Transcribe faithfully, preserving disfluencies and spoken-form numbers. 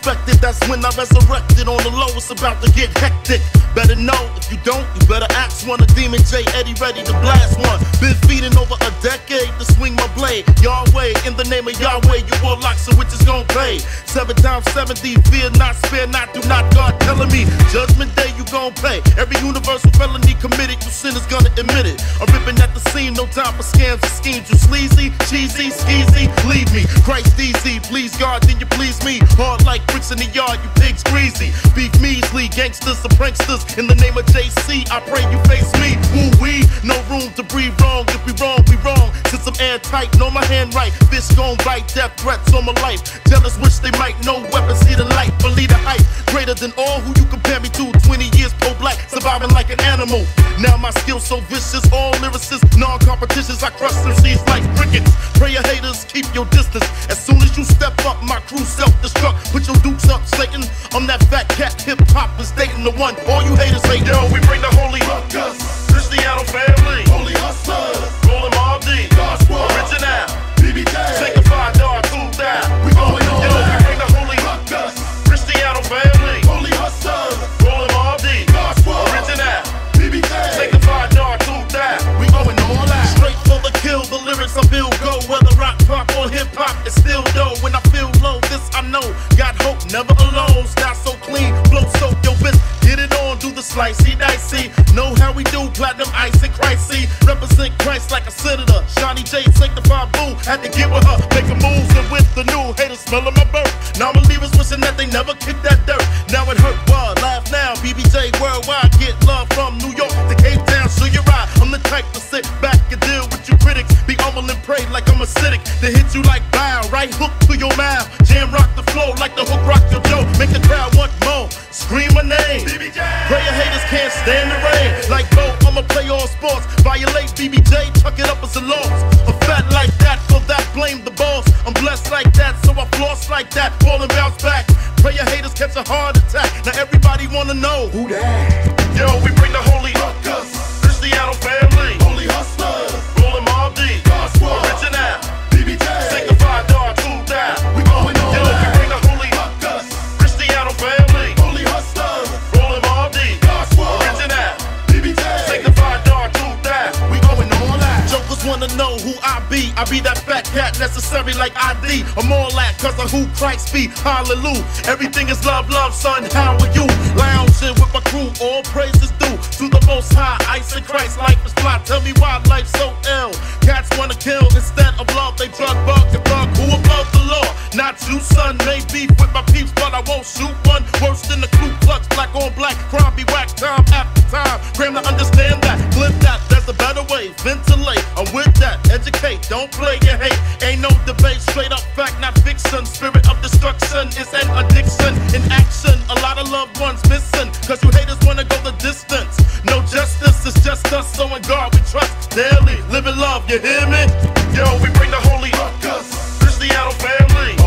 expected, that's when I resurrected. On the low, it's about to get hectic. Better know, if you don't, you better ask one. A Demon J, Eddie ready to blast one. Been feeding over a decade to swing my blade. Yahweh, in the name of Yahweh, you warlocks and witches gon' pay. Seven times seventy, fear not, spare not, do not. God telling me, judgment day you gon' pay. Every universal felony committed, you sinners gonna admit it. I'm ripping at the scene, no time for scams and schemes. You sleazy, cheesy, skeezy, leave me. Christ easy, please God, then you please me. Hard like bricks in the yard, you pigs greasy. Beef measly, gangsters and pranksters. In the name of J C, I pray you face me. Woo wee, no room to breathe wrong. If we wrong, we wrong. Since I'm airtight, know my hand right. Fish gon' bite, death threats on my life. Jealous wish they might, no weapons, see the light. Believe the hype, greater than all who you compare me to. Twenty years pro-black, surviving like an animal. Now my skills so vicious, all lyricists, non-competitions. I crush them seeds like crickets. Prayer haters, keep your distance. As soon as you step up, my crew self-destruct. Put your dukes up, Satan. I'm that fat cat, hip-hop is dating the one. All you haters say, yo, we bring the holy Raucous, Cristiano family, holy hustlers, rolling all D, gospel, original, B B J, sanctified dog, cool down. We going on. Yo, we bring the holy Raucous, Cristiano family, holy hustlers, rolling all D, gospel, original, B B J, sanctified dog, cool down. We going all out. Straight for the kill, the lyrics I build go. Whether rock, pop, or hip hop, it's still dough. When I feel low, this I know. Got hope, never alone. Style so clean, flow so yo bitch. Get it on, do the slicey dicey. Know how we do, platinum ice and Christy. Represent Christ like a senator. Shawnee J, sanctified boo. Had to get with her, making moves and with the new haters smelling my burp. Non-believers wishing that they never kicked that dirt. Now it hurt, what? Laugh now. B B J worldwide, get love from New York to Cape Town. So you ride. I'm the type to sit back and deal with you critics. Be humble and pray like I'm acidic. They hit you like bow, right hook to your mouth. Jam rock the flow like the hook rock your Joe. Make the crowd want more. Scream my name. B B J. Prayer haters can't stand the rain. Like Bo, I'ma play all sports. Violate B B J, chuck it up as a loss. I'm fat like that, for that blame the boss. I'm blessed like that, so I floss like that. Fall and bounce back. Prayer haters catch a heart attack. Now everybody wanna know who that? Yo, we bring the holy Raucous, Cristiano family, holy hustlers, rolling all D, gospel, original, B B J, sanctified dog, cool down. We going on. Yo, we bring the holy Raucous, Cristiano family, holy hustlers, rolling all D, gospel, original, B B J, sanctified dog, cool down. We going on that. Jokers wanna know who I be. I be that fat cat necessary like I D. I'm all that cause of who Christ be. Hallelujah. Everything is love, love, son. How are you? Lounging with my crew, all praises due to the most high. Ice and Christ, life is fly. Tell me why life's so ill. Cats wanna kill instead of love. They drug bug and bug. Who above the law? Not you, son. May beef with my peeps, but I won't shoot one. Worse than the Ku Klux, black on black. Crime be whacked time after time. Cram to understand that. Flip that, there's a better way. Ventilate, I'm with that. Educate, don't play your hate. Ain't no debate, straight up fact, not fiction. Spirit of destruction is an addiction in action. A lot of loved ones missing, cause you haters wanna go the distance. No justice, it's just us, so in God we trust daily. Live in love, you hear me? Yo, we bring the holy Raucous, Cristiano family,